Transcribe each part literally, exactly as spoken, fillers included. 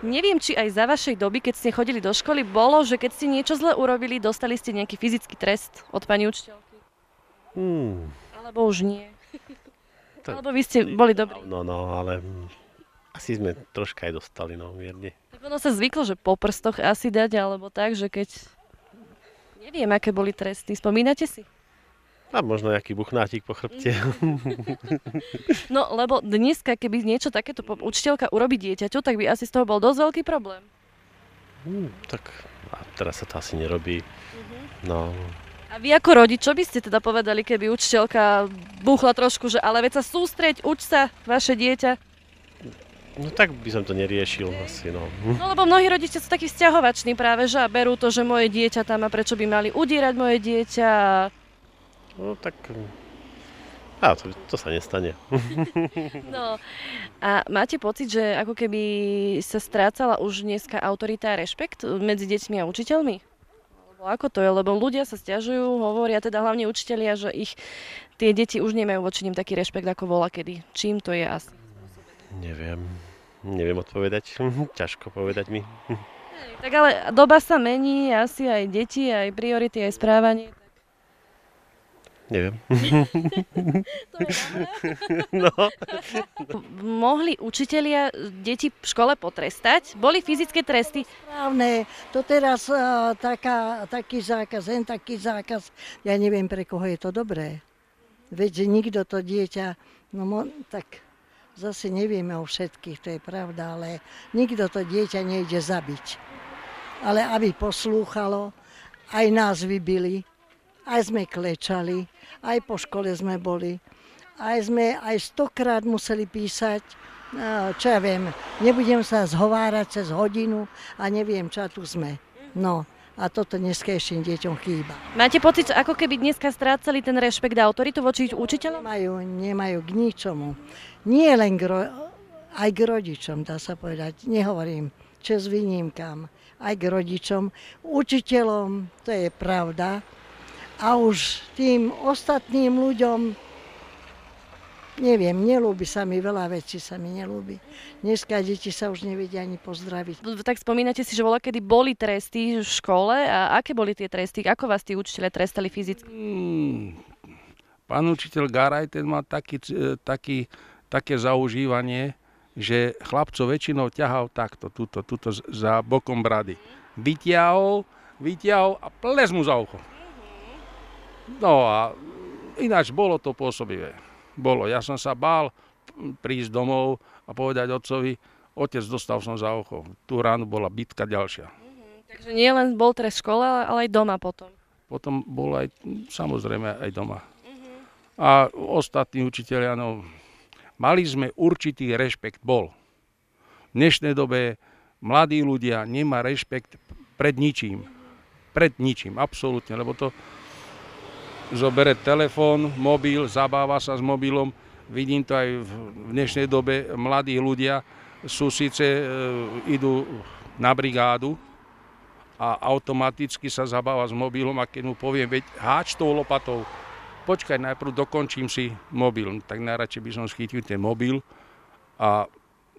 Neviem, či aj za vašej doby, keď ste chodili do školy, bolo, že keď ste niečo zle urobili, dostali ste nejaký fyzický trest od pani učiteľky? Hmm. Alebo už nie? To... Alebo vy ste boli dobrí? No, no, ale asi sme troška aj dostali, no, mierne. Tak ono sa zvyklo, že po prstoch asi dať, alebo tak, že keď... Neviem, aké boli tresty. Spomínate si? A možno nejaký buchnátik po chrbte. No, lebo dneska, keby niečo takéto učiteľka urobí dieťaťu, tak by asi z toho bol dosť veľký problém. Hmm, tak a teraz sa to asi nerobí. Uh-huh. No. A vy ako rodič, čo by ste teda povedali, keby učiteľka búchla trošku, že ale veď sa sústreď, uč sa, vaše dieťa? No tak by som to neriešil asi, no. No lebo mnohí rodičia sú takí vzťahovační práve, že a berú to, že moje dieťa tam a prečo by mali udierať moje dieťa. No tak, á, to, to sa nestane. No a máte pocit, že ako keby sa strácala už dneska autorita a rešpekt medzi deťmi a učiteľmi? Lebo ako to je? Lebo ľudia sa sťažujú, hovoria teda hlavne učitelia, že ich tie deti už nemajú voči nim taký rešpekt ako volakedy. Čím to je asi? Neviem, neviem odpovedať. Ťažko povedať mi. Tak ale doba sa mení, asi aj deti, aj priority, aj správanie. Neviem. To je No. Mohli učitelia deti v škole potrestať? Boli fyzické tresty? Správne, to teraz uh, taká, taký zákaz, hen taký zákaz. Ja neviem, pre koho je to dobré. Veď nikto to dieťa, no mo, tak zase nevieme o všetkých, to je pravda, ale nikto to dieťa nejde zabiť. Ale aby poslúchalo, aj nás vybili, aj sme klečali, aj po škole sme boli, aj sme aj stokrát museli písať, čo ja viem, nebudem sa zhovárať cez hodinu a neviem, čo tu sme. No a toto dneskejším deťom chýba. Máte pocit, ako keby dneska strácali ten rešpekt a autoritu voči učiteľom? Nemajú, nemajú k ničomu. Nie len k, aj k rodičom, dá sa povedať, nehovorím, čes výnimkám, aj k rodičom, učiteľom, to je pravda. A už tým ostatným ľuďom, neviem, nelúbi sa mi, veľa vecí sa mi nelúbi. Dneska deti sa už nevedia ani pozdraviť. Tak spomínate si, že voľakedy boli tresty v škole a aké boli tie tresty? Ako vás tí učiteľe trestali fyzicky? Hmm, pán učiteľ Garaj, ten má taký, taký, také zaužívanie, že chlapcov väčšinou ťahal takto, tuto, tuto za bokom brady. Vyťahol, vyťahol a ples mu za ucho. No a ináč bolo to pôsobivé. Bolo. Ja som sa bál prísť domov a povedať otcovi, otec, dostal som za ucho. Tú ránu bola bitka ďalšia. Mhm, takže nie len bol trest v škole, ale aj doma potom. Potom bol aj, samozrejme, aj doma. Mhm. A ostatní učitelia, no, mali sme určitý rešpekt, bol. V dnešnej dobe mladí ľudia nemá rešpekt pred ničím. Pred ničím, absolútne, lebo to zobere telefón, mobil, zabáva sa s mobilom. Vidím to aj v dnešnej dobe. Mladí ľudia sú síce, e, idú na brigádu a automaticky sa zabáva s mobilom a keď mu poviem, veď háč tou lopatou, počkaj, najprv dokončím si mobil. Tak najradšej by som schytil ten mobil a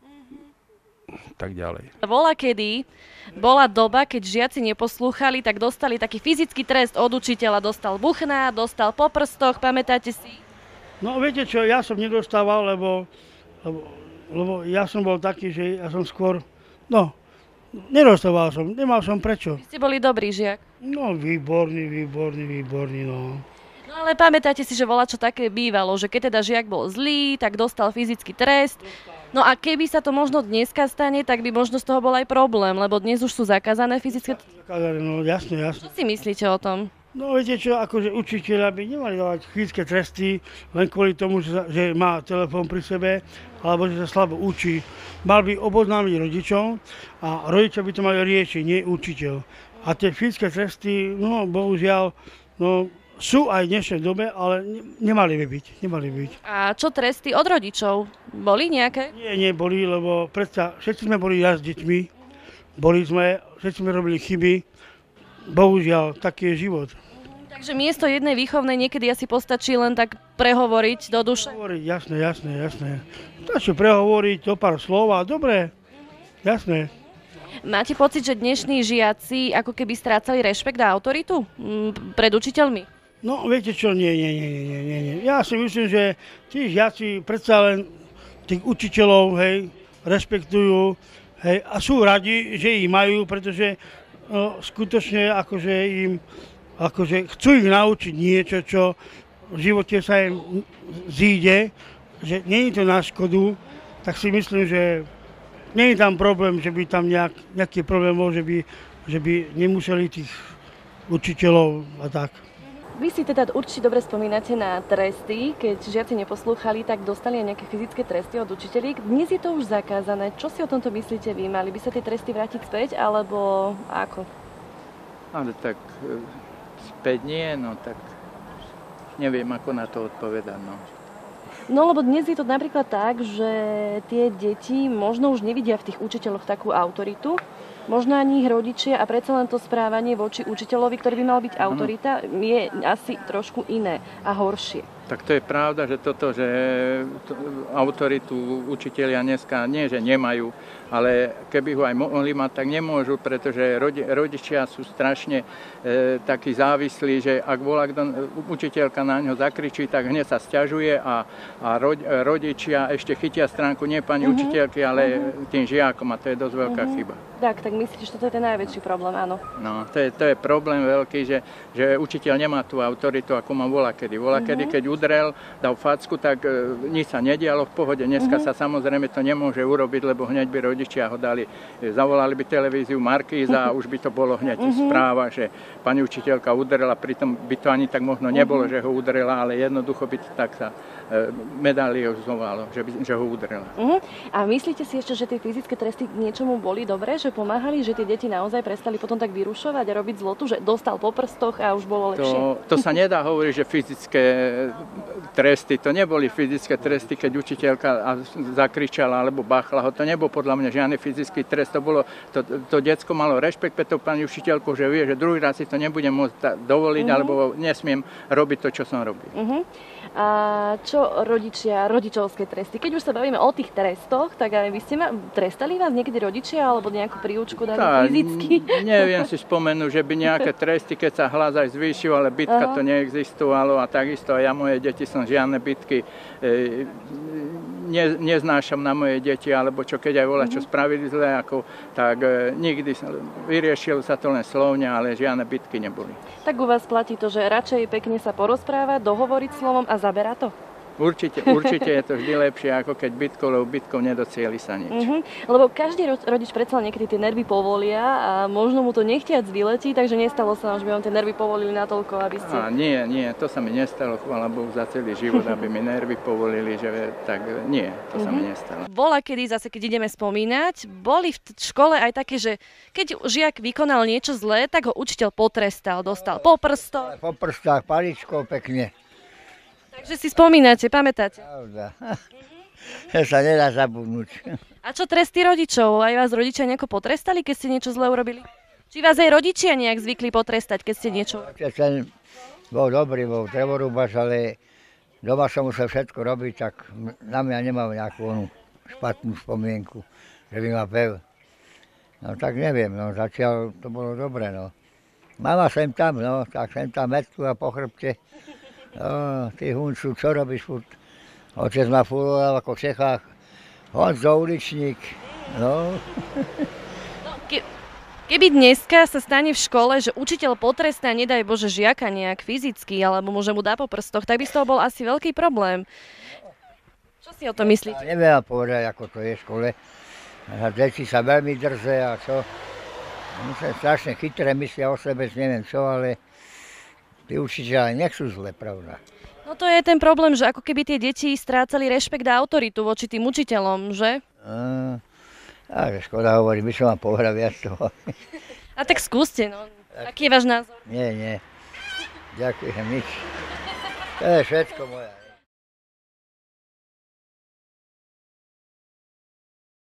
tak ďalej. Bola kedy, bola doba, keď žiaci neposlúchali, tak dostali taký fyzický trest od učiteľa. Dostal buchná, dostal po prstoch, pamätáte si? No viete čo, ja som nedostával, lebo, lebo, lebo ja som bol taký, že ja som skôr, no, nedostával som, nemal som prečo. Vy ste boli dobrý žiak. No výborný, výborný, výborný, no. No ale pamätáte si, že bola čo také bývalo, že keď teda žiak bol zlý, tak dostal fyzický trest. No a keby sa to možno dneska stane, tak by možno z toho bol aj problém, lebo dnes už sú zakázané fyzické... Zakázané, no jasne, jasne. Čo si myslíte o tom? No viete čo, akože učiteľa by nemali dávať fyzické tresty len kvôli tomu, že, sa, že má telefón pri sebe, alebo že sa slabo učí. Mal by oboznámiť rodičov a rodičia by to mali riešiť, nie učiteľ. A tie fyzické tresty, no bohužiaľ, no... sú aj v dnešnej dobe, ale nemali by byť, nemali by byť. A čo tresty od rodičov? Boli nejaké? Nie, nie boli, lebo predsa všetci sme boli raz s deťmi, boli sme, všetci sme robili chyby, bohužiaľ, taký je život. Takže miesto jednej výchovnej niekedy asi postačí len tak prehovoriť do duše? Prehovoriť, jasné, jasné, jasné. To čo prehovoriť, to pár slov a dobre, jasné. Máte pocit, že dnešní žiaci ako keby strácali rešpekt a autoritu mm, pred učiteľmi? No, viete čo, nie, nie, nie, nie, nie, nie. Ja si myslím, že tí žiaci predsa len tých učiteľov, hej, rešpektujú, hej, a sú radi, že ich majú, pretože no, skutočne akože im, akože chcú ich naučiť niečo, čo v živote sa im zíde, že nie je to na škodu, tak si myslím, že nie je tam problém, že by tam nejak, nejaký problém bol, že by, že by nemuseli tých učiteľov a tak. Vy si teda určite dobre spomínate na tresty, keď žiaci neposlúchali, tak dostali aj nejaké fyzické tresty od učiteľí. Dnes je to už zakázané. Čo si o tomto myslíte vy? Mali by sa tie tresty vrátiť späť, alebo ako? Ale tak späť nie, no tak neviem, ako na to odpovedať, no. No lebo dnes je to napríklad tak, že tie deti možno už nevidia v tých učiteľoch takú autoritu, možno ani ich rodičia a predsa len to správanie voči učiteľovi, ktorý by mal byť autorita, je asi trošku iné a horšie. Tak to je pravda, že toto, že autoritu učitelia dneska nie, že nemajú, ale keby ho aj mohli mať, tak nemôžu, pretože rodi, rodičia sú strašne e, takí závislí, že ak volá kto, učiteľka na ňo zakričí, tak hneď sa sťažuje a, a rod, rodičia ešte chytia stránku nie pani uh-huh. učiteľky, ale uh-huh. tým žiakom a to je dosť veľká uh-huh. chyba. Tak, tak myslíte, že toto je ten najväčší problém, áno? No, to je, to je problém veľký, že, že učiteľ nemá tú autoritu, ako má volakedy. Volakedy, uh-huh. keď udrel, dal facku, tak e, nič sa nedialo v pohode. Dneska uh-huh. sa samozrejme to nemôže urobiť, lebo hneď by rodičia ho dali, e, zavolali by televíziu Markíza uh-huh. a už by to bolo hneď uh-huh. správa, že pani učiteľka udrela, pritom by to ani tak možno nebolo, uh-huh. že ho udrela, ale jednoducho by to tak sa e, medaliozovalo, že, by, že ho udrela. Uh-huh. A myslíte si ešte, že tie fyzické tresty k niečomu boli dobré, že pomáhali, že tie deti naozaj prestali potom tak vyrušovať a robiť zlotu, že dostal po prstoch a už bolo lepšie? To, to sa nedá hovoriť, že fyzické tresty, to neboli fyzické tresty, keď učiteľka zakričala alebo bachla ho, to nebol podľa mňa žiadny fyzický trest, to bolo, to, to decko malo rešpekt pre tú pani učiteľku, že vie, že druhý raz si to nebudem môcť dovoliť, uh-huh. alebo nesmiem robiť to, čo som robil. Uh-huh. A čo rodičia, rodičovské tresty? Keď už sa bavíme o tých trestoch, tak aj vy ste ma, trestali vás niekedy rodičia alebo nejakú príučku dali fyzicky? Neviem si spomenúť, že by nejaké tresty, keď sa hlas aj zvýšil, ale bitka uh-huh. to neexistovalo a takisto ja moje deti som žiadne bitky e, ne, neznášam na moje deti, alebo čo keď aj volá, čo uh-huh. spravili zle, ako, tak e, nikdy sa, vyriešilo sa to len slovne, ale žiadne bitky neboli. Tak u vás platí to, že radšej pekne sa porozprávať, dohovoriť slovom a zaberá to? Určite, určite je to vždy lepšie, ako keď bitkou, lebo bitkou nedocieli sa nič. Uh-huh. Lebo každý rodič predsa niekedy tie nervy povolia a možno mu to nechtiac vyletí, takže nestalo sa, že by vám tie nervy povolili natoľko, aby ste... A nie, nie, to sa mi nestalo, chvála Bohu, za celý život, aby mi nervy povolili, že tak nie, to uh-huh. sa mi nestalo. Bola kedy, zase keď ideme spomínať, boli v škole aj také, že keď žiak vykonal niečo zlé, tak ho učiteľ potrestal, dostal po prstoch. Po prstách, paličkou pekne. Takže si spomínate, pamätáte? Pravda. To sa nedá zabudnúť. A čo tresty rodičov? Aj vás rodičia nejako potrestali, keď ste niečo zle urobili? Či vás aj rodičia nejak zvykli potrestať, keď ste niečo... Ten bol dobrý, bol drevorúbač, ale doma som musel všetko robiť, tak na mňa nemal nejakú onú špatnú spomienku, že by ma pel. No tak neviem, no zatiaľ to bolo dobre, no. Mama sem tam, no, tak sem tam metku a po chrbte. No, ty huncu, čo robíš furt? Otec ma fuloval ako v Čechách. Honzo, uličník. No. No ke, keby dneska sa stane v škole, že učiteľ potrestá, nedaj Bože, žiaka nejak fyzicky, alebo môže mu dá po prstoch, tak by z toho bol asi veľký problém. Čo si o tom myslíte? Ja neviem povedať, ako to je v škole. Deti sa veľmi drze a čo. Myslím, strašne chytré myslia o sebe, neviem čo, ale tí učiteľe nechcú zle, pravda. No to je ten problém, že ako keby tie deti strácali rešpekt a autoritu voči tým učiteľom, že? A, a škoda hovorí, by som vám povedal viac toho. A tak skúste, no. Aký je váš názor? Nie, nie. Ďakujem, nič. To je všetko moja.